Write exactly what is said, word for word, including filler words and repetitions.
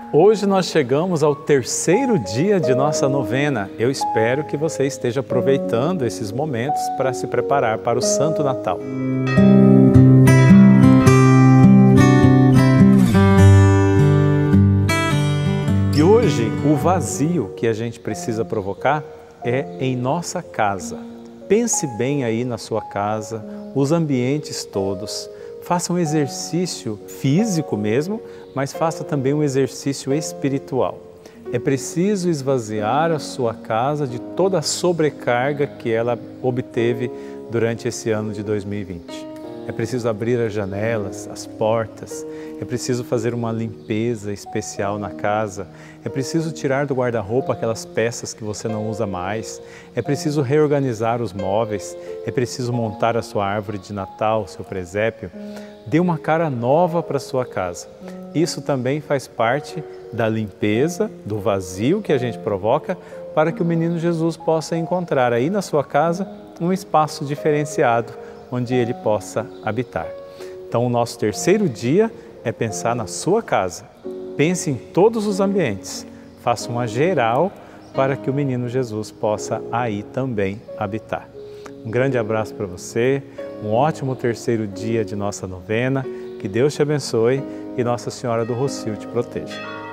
Hoje nós chegamos ao terceiro dia de nossa novena. Eu espero que você esteja aproveitando esses momentos para se preparar para o Santo Natal. E hoje o vazio que a gente precisa provocar é em nossa casa. Pense bem aí na sua casa, os ambientes todos. Faça um exercício físico mesmo, mas faça também um exercício espiritual. É preciso esvaziar a sua casa de toda a sobrecarga que ela obteve durante esse ano de dois mil e vinte. É preciso abrir as janelas, as portas, é preciso fazer uma limpeza especial na casa, é preciso tirar do guarda-roupa aquelas peças que você não usa mais, é preciso reorganizar os móveis, é preciso montar a sua árvore de Natal, o seu presépio. Dê uma cara nova para a sua casa. Isso também faz parte da limpeza, do vazio que a gente provoca, para que o menino Jesus possa encontrar aí na sua casa um espaço diferenciado, onde ele possa habitar. Então, o nosso terceiro dia é pensar na sua casa. Pense em todos os ambientes. Faça uma geral para que o menino Jesus possa aí também habitar. Um grande abraço para você, um ótimo terceiro dia de nossa novena. Que Deus te abençoe e Nossa Senhora do Rossio te proteja.